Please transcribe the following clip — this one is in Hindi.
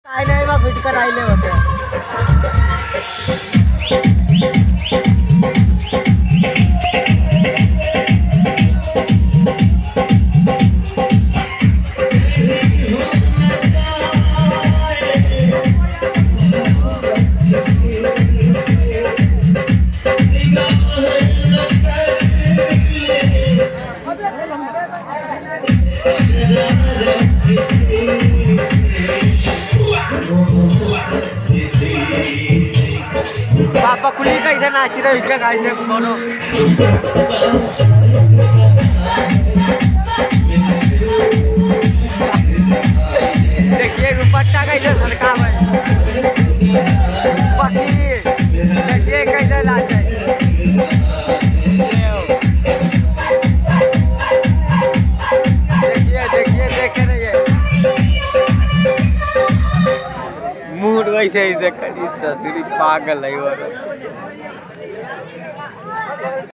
नहीं मैं फिट कर आइले होते पापा खुली कैसे नाची रहे क्या गाइस फोटो देखिए दुपट्टा कैसे सरका भाई बाकी देखिए कैसे नाचे देखिए देखे रहिए मूड वैसे ही करी ससुरी पागल है और